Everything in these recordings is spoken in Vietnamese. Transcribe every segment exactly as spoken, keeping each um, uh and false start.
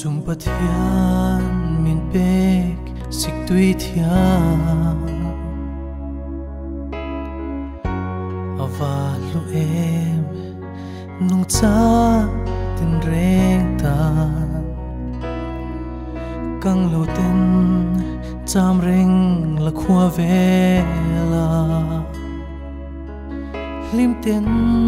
chung pa thian min pek sik tui thian ava lu em nung cha tin reng tan căng lâu tên cham reng là khoa vela lim tên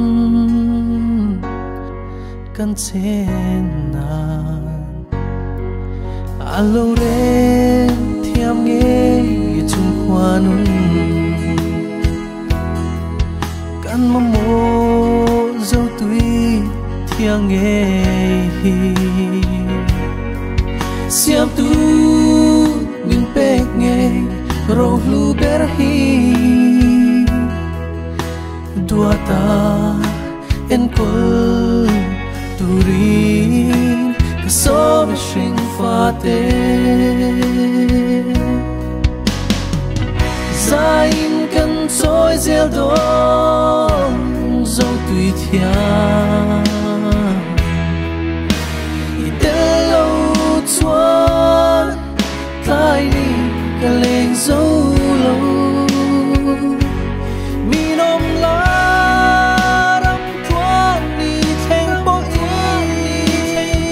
căn trên nan alo ren thiam nghe chung khoa nun căn mâm mô dâu tuy thiang nghe siam tu min pek nghe roh lu berhi dua ta en kol turin kaso bishing fate zain kan soi zel dong dâu tùy thiang tai đi cả lên dấu lâu mi nom lá đắm thoáng đi thành bóng ý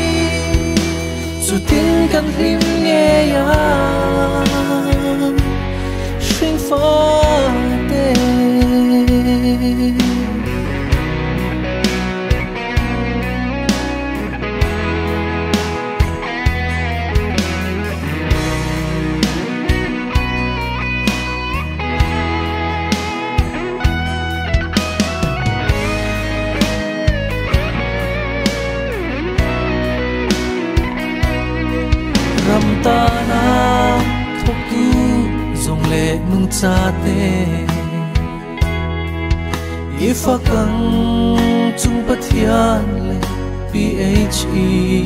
dù tiếng căn rim nghe ya sinh phá tê ram ta na thok tu zong le nung cha te ifa kang chung pathian le phe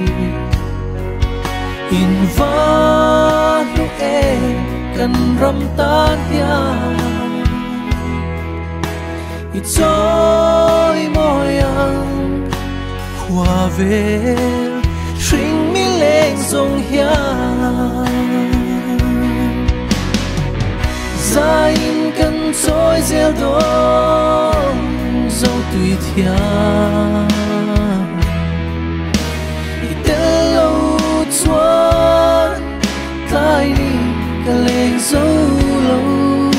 in va lu e kan ram ta ya i choi mo yang khoa ve Shring mi leng zong hian zain kan soi zel dong dâu tùy thian i tel lâu chuan tai đi cả leng dâu lâu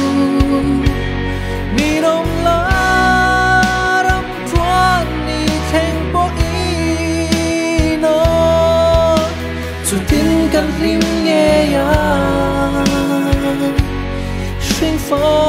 mi nong la ram thoan ni theng bo dù tiếng căn rim nghe ya sinh phá